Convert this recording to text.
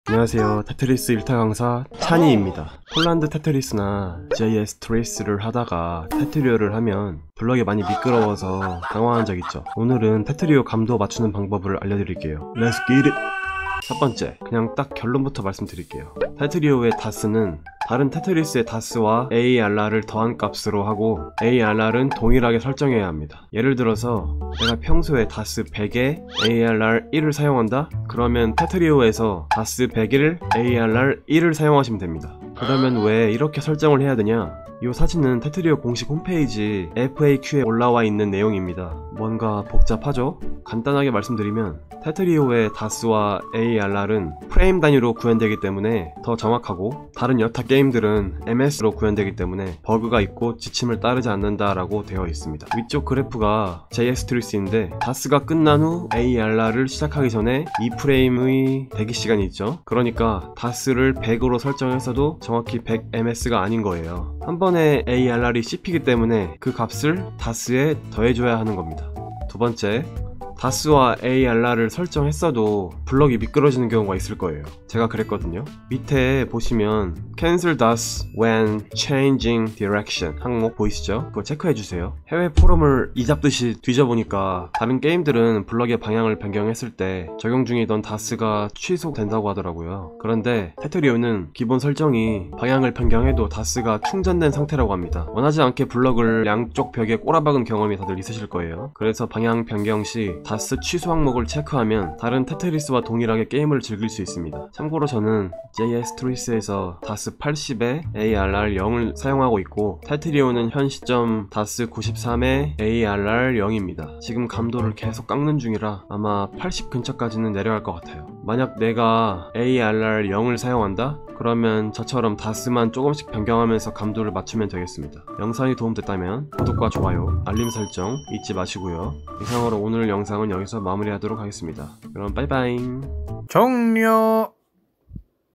안녕하세요. 테트리스 1타 강사 찬이입니다. 폴란드 테트리스나 JS 트레이스를 하다가 테트리오를 하면 블럭이 많이 미끄러워서 당황한 적 있죠. 오늘은 테트리오 감도 맞추는 방법을 알려드릴게요. Let's get it! 첫 번째, 그냥 딱 결론부터 말씀드릴게요. 테트리오의 다스는 다른 테트리스의 다스와 ARR을 더한 값으로 하고 ARR은 동일하게 설정해야 합니다. 예를 들어서 내가 평소에 다스 100에 ARR 1을 사용한다? 그러면 테트리오에서 다스 101, ARR 1을 사용하시면 됩니다. 그러면 왜 이렇게 설정을 해야 되냐? 이 사진은 테트리오 공식 홈페이지 FAQ에 올라와 있는 내용입니다. 뭔가 복잡하죠? 간단하게 말씀드리면 테트리오의 다스와 ARR은 프레임 단위로 구현되기 때문에 더 정확하고 다른 여타 게임들은 MS로 구현되기 때문에 버그가 있고 지침을 따르지 않는다라고 되어 있습니다. 위쪽 그래프가 JS 트리스인데 다스가 끝난 후 ARR을 시작하기 전에 2프레임의 대기시간이 있죠. 그러니까 다스를 100으로 설정했어도 정확히 100 MS가 아닌 거예요. 한 번에 ARR이 씹히기 때문에 그 값을 다스에 더해줘야 하는 겁니다. 두 번째, 다스와 ARR을 설정했어도 블럭이 미끄러지는 경우가 있을 거예요. 제가 그랬거든요. 밑에 보시면 Cancel DAS when changing direction 항목 보이시죠? 그거 체크해주세요. 해외 포럼을 이잡듯이 뒤져보니까 다른 게임들은 블럭의 방향을 변경했을 때 적용 중이던 다스가 취소된다고 하더라고요. 그런데 테트리오는 기본 설정이 방향을 변경해도 다스가 충전된 상태라고 합니다. 원하지 않게 블럭을 양쪽 벽에 꼬라박은 경험이 다들 있으실 거예요. 그래서 방향 변경 시 다스 취소 항목을 체크하면 다른 테트리스와 동일하게 게임을 즐길 수 있습니다. 참고로 저는 JS 트리스에서 다스 80에 ARR 0을 사용하고 있고 테트리오는 현 시점 다스 93에 ARR 0입니다. 지금 감도를 계속 깎는 중이라 아마 80 근처까지는 내려갈 것 같아요. 만약 내가 ARR 0을 사용한다? 그러면 저처럼 다스만 조금씩 변경하면서 감도를 맞추면 되겠습니다. 영상이 도움됐다면 구독과 좋아요, 알림 설정 잊지 마시고요. 이상으로 오늘 영상은 여기서 마무리하도록 하겠습니다. 그럼 빠이빠이. 종료.